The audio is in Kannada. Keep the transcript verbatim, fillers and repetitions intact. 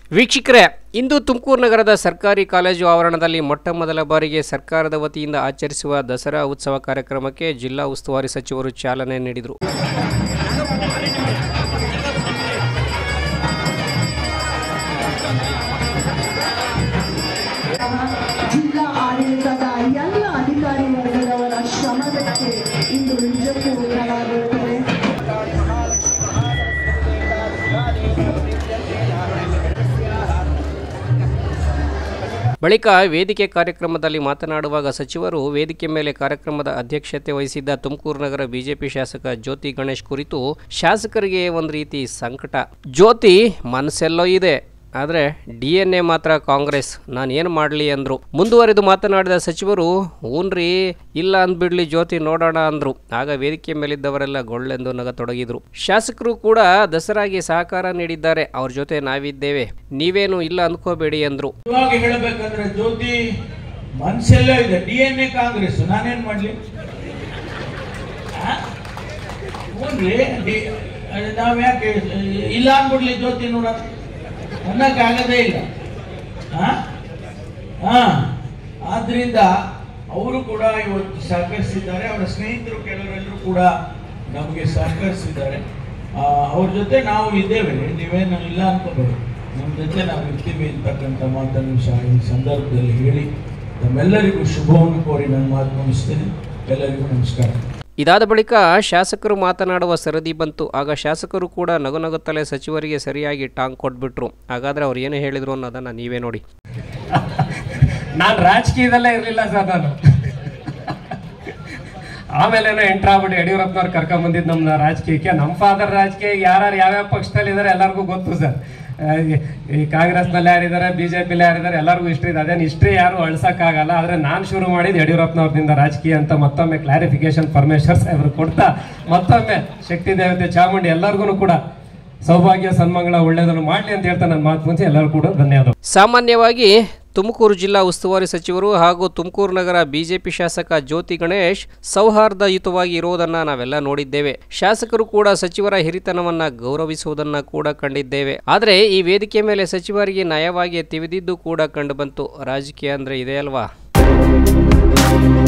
ವೀಕ್ಷಕರೇ, ಇಂದು ತುಮಕೂರು ನಗರದ ಸರ್ಕಾರಿ ಕಾಲೇಜು ಆವರಣದಲ್ಲಿ ಮೊಟ್ಟ ಮೊದಲ ಬಾರಿಗೆ ಸರ್ಕಾರದ ವತಿಯಿಂದ ಆಚರಿಸುವ ದಸರಾ ಉತ್ಸವ ಕಾರ್ಯಕ್ರಮಕ್ಕೆ ಜಿಲ್ಲಾ ಉಸ್ತುವಾರಿ ಸಚಿವರು ಚಾಲನೆ ನೀಡಿದರು. ಜಿಲ್ಲಾ ಆಡಳಿತದ ಎಲ್ಲ ಅಧಿಕಾರಿ ವರ್ಗದವರ ಶ್ರಮಕ್ಕೆ ಇಂದು ನಿಜಕ್ಕೂ ಉತ್ತರವಾಗಿರುತ್ತದೆ. ಬಳಿಕ ವೇದಿಕೆ ಕಾರ್ಯಕ್ರಮದಲ್ಲಿ ಮಾತನಾಡುವಾಗ ಸಚಿವರು ವೇದಿಕೆ ಮೇಲೆ ಕಾರ್ಯಕ್ರಮದ ಅಧ್ಯಕ್ಷತೆ ವಹಿಸಿದ್ದ ತುಮಕೂರು ನಗರ ಬಿಜೆಪಿ ಶಾಸಕ ಜ್ಯೋತಿ ಗಣೇಶ್ ಕುರಿತು ಶಾಸಕರಿಗೆ ಒಂದು ರೀತಿ ಸಂಕಟ. ಜ್ಯೋತಿ ಮನಸ್ಸೆಲ್ಲೋ ಇದೆ, ಆದರೆ ಡಿ ಎನ್ ಎ ಮಾತ್ರ ಕಾಂಗ್ರೆಸ್, ನಾನು ಏನು ಮಾಡಲಿ ಅಂದರು. ಮುಂದುವರೆದು ಮಾತನಾಡಿದ ಸಚಿವರು, ಹೂನ್ರಿ ಇಲ್ಲ ಅಂದ್ಬಿಡ್ಲಿ ಜ್ಯೋತಿ ನೋಡೋಣ ಅಂದರು. ಆಗ ವೇದಿಕೆ ಮೇಲಿದ್ದವರೆಲ್ಲ ಗೊಳ್ಳೆಂದು ನಗತೊಡಗಿದ್ರು. ಶಾಸಕರು ಕೂಡ ದಸರಾಗೆ ಸಹಕಾರ ನೀಡಿದ್ದಾರೆ, ಅವ್ರ ಜೊತೆ ನಾವಿದ್ದೇವೆ, ನೀವೇನು ಇಲ್ಲ ಅಂದ್ಕೋಬೇಡಿ ಅಂದ್ರು. ಇವಾಗ ಹೇಳಬೇಕಂದ್ರೆ ಜ್ಯೋತಿ ಮನಸ್ಸೆಲ್ಲ ಇದೆ, ಡಿ ಎನ್ ಎ ಕಾಂಗ್ರೆಸ್, ನಾನೇನ್ ಮಾಡ್ಲಿ? ಹೂನ್ರಿ ನಾವ್ ಯಾಕೆ ಇಲ್ಲ ಅಂದ್ಬಿಡ್ಲಿ ಜ್ಯೋತಿ ನೋಡ ಅನ್ನಕ್ಕಾಗದೇ ಇಲ್ಲ. ಆದ್ರಿಂದ ಅವರು ಕೂಡ ಇವತ್ತು ಸಹಕರಿಸಿದ್ದಾರೆ, ಅವರ ಸ್ನೇಹಿತರು ಕೆಲವರೆಲ್ಲರೂ ಕೂಡ ನಮಗೆ ಸಹಕರಿಸಿದ್ದಾರೆ. ಅವ್ರ ಜೊತೆ ನಾವು ಇದ್ದೇವೆ, ನೀವೇನು ಇಲ್ಲ ಅನ್ಕೋಬೇಡಿ, ನಮ್ಮ ಜೊತೆ ನಾವು ಇರ್ತೀವಿ ಅಂತಕ್ಕಂಥ ಮಾತನ್ನು ಸಹ ಈ ಸಂದರ್ಭದಲ್ಲಿ ಹೇಳಿ ತಮ್ಮೆಲ್ಲರಿಗೂ ಶುಭವನ್ನು ಕೋರಿ ನನ್ನ ಮಾತು ಮುಗಿಸ್ತೇನೆ. ಎಲ್ಲರಿಗೂ ನಮಸ್ಕಾರ. ಇದಾದ ಬಳಿಕ ಶಾಸಕರು ಮಾತನಾಡುವ ಸರದಿ ಬಂತು. ಆಗ ಶಾಸಕರು ಕೂಡ ನಗು ನಗುತ್ತಲೇ ಸಚಿವರಿಗೆ ಸರಿಯಾಗಿ ಟಾಂಗ್ ಕೊಟ್ಬಿಟ್ರು. ಹಾಗಾದ್ರೆ ಅವ್ರು ಏನು ಹೇಳಿದ್ರು ಅನ್ನೋದನ್ನ ನೀವೇ ನೋಡಿ. ನಾನು ರಾಜಕೀಯದಲ್ಲೇ ಇರಲಿಲ್ಲ ಸರ್, ನಾನು ಆಮೇಲೆ ಎಂಟ್ರ್ ಆಗ್ಬಿಟ್ಟು ಯಡಿಯೂರಪ್ಪನವ್ರು ಕರ್ಕೊಂಡ್ ಬಂದಿದ್ದು ನಮ್ಮ ರಾಜಕೀಯಕ್ಕೆ. ನಮ್ಮ ಫಾದರ್ ರಾಜಕೀಯ ಯಾರು ಯಾವ್ಯಾವ ಪಕ್ಷದಲ್ಲಿ ಇದ್ದಾರೆ ಎಲ್ಲರಿಗೂ ಗೊತ್ತು ಸರ್. ಈ ಕಾಂಗ್ರೆಸ್ನಲ್ಲಿ ಯಾರಿದ್ದಾರೆ, ಬಿಜೆಪಿಲಿ ಯಾರಿದ್ದಾರೆ ಎಲ್ಲರಿಗೂ ಹಿಸ್ಟ್ರಿ ಇದೆ. ಅದೇನು ಹಿಸ್ಟ್ರಿ ಯಾರು ಅಳ್ಸಕ್ಕಾಗಲ್ಲ. ಆದರೆ ನಾನು ಶುರು ಮಾಡಿದ್ದು ಯಡಿಯೂರಪ್ಪನವ್ರದಿಂದ ರಾಜಕೀಯ ಅಂತ ಮತ್ತೊಮ್ಮೆ ಕ್ಲಾರಿಫಿಕೇಶನ್ ಪರಮೇಶ್ವರ್ ಸಾಹೇಬ್ರು ಕೊಡ್ತಾ ಮತ್ತೊಮ್ಮೆ ಶಕ್ತಿ ದೇವತೆ ಚಾಮುಂಡಿ ಎಲ್ಲರಿಗೂ ಕೂಡ ಸೌಭಾಗ್ಯ ಸನ್ಮಂಗಳ ಒಳ್ಳೆಯದನ್ನು ಮಾಡಲಿ ಅಂತ ಹೇಳ್ತಾ ನನ್ನ ಮಾತು ಮುಂಚೆ ಎಲ್ಲರೂ ಕೂಡ ಧನ್ಯವಾದ. ಸಾಮಾನ್ಯವಾಗಿ ತುಮಕೂರು ಜಿಲ್ಲಾ ಉಸ್ತುವಾರಿ ಸಚಿವರು ಹಾಗೂ ತುಮಕೂರು ನಗರ ಬಿಜೆಪಿ ಶಾಸಕ ಜ್ಯೋತಿ ಗಣೇಶ್ ಸೌಹಾರ್ದಯುತವಾಗಿ ಇರುವುದನ್ನು ನಾವೆಲ್ಲ ನೋಡಿದ್ದೇವೆ. ಶಾಸಕರು ಕೂಡ ಸಚಿವರ ಹಿರಿತನವನ್ನ ಗೌರವಿಸುವುದನ್ನು ಕೂಡ ಕಂಡಿದ್ದೇವೆ. ಆದರೆ ಈ ವೇದಿಕೆ ಮೇಲೆ ಸಚಿವರಿಗೆ ನಯವಾಗಿ ತಿವಿದಿದ್ದು ಕೂಡ ಕಂಡುಬಂತು. ರಾಜಕೀಯ ಅಂದ್ರೆ ಇದೆ ಅಲ್ವಾ?